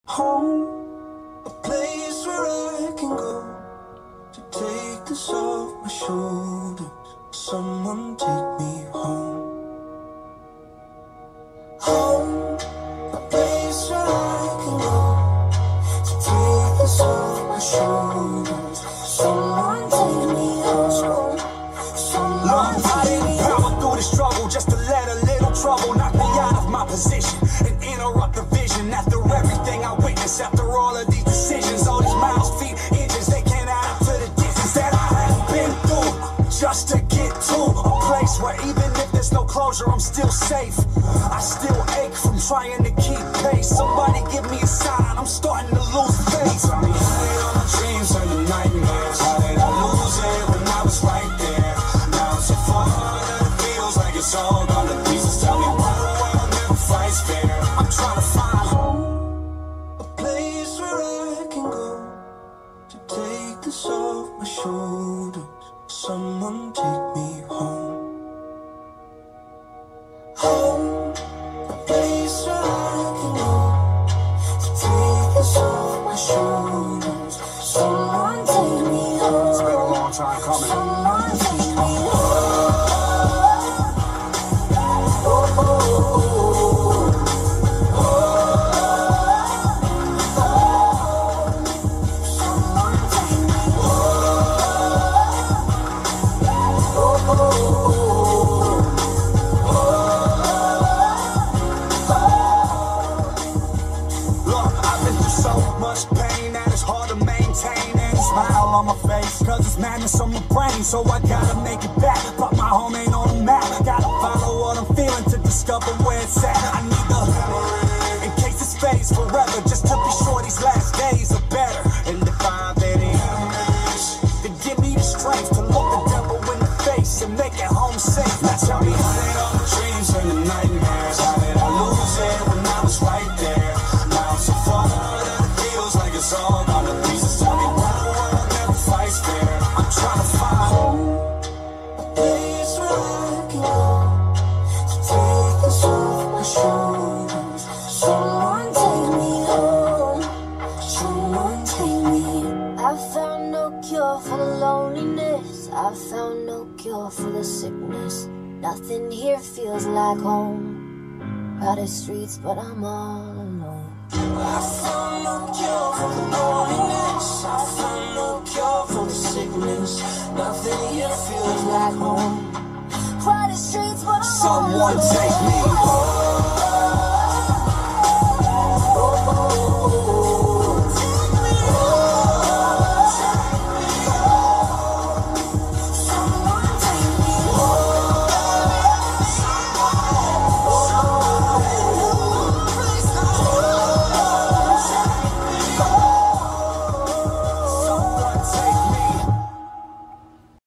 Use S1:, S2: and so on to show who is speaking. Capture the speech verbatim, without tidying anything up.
S1: Home, a place where I can go to take this off my shoulders. Someone take me home. Home, a place where I can go to take this off my shoulders. Someone take me home. Someone take me home. Power through the struggle just to let a little trouble knock me out of my position and interrupt the vision. After everything I witnessed, after all of these decisions, all these miles, feet, inches, they can't add up to the distance that I have been through just to get to a place where even if there's no closure, I'm still safe. I still ache from trying to keep pace. Somebody give me a sign, I'm starting to lose faith. Tell me how did all my dreams turn to nightmares? How did I lose it when I was right there? Now I'm so far that it feels like it's all gone to pieces. Tell me why the world never fights fair. I'm trying to find home, a place where I can go to take this off my shoulders. Someone take me home. Home, a place where I can go to take this off my shoulders. Someone take me home. It's been a long time coming. Someone take me home. Oh, oh, oh, oh, oh, oh. Someone take me home. Oh, oh, oh. Much pain that it's hard to maintain and smile on my face, cause it's madness on my brain, so I gotta make it back, but my home ain't on the map. Gotta follow what I'm feeling to discover where it's at. I need the in case it fades forever, just to be sure these last days are better. And if I've any enemies, then give me the strength to look the devil in the face and make it home safe. Now tell me, how did all my dreams turn to nightmares? How did I lose it when I was right there? Now I'm so far that it feels like it's all gone to pieces. Tell me why the world never fights fair. I'm trying to find home, a place where I can go to take this off my shoulders. Someone take me home. Someone take me.
S2: I found no cure for the loneliness. I found no cure for the sickness. Nothing here feels like home. Crowded streets, but I'm all alone.
S1: I found no cure for the loneliness. I found no cure for the sickness. Nothing here feels like home.
S2: Crowded streets, but I'm
S1: Someone
S2: all alone.
S1: take me home.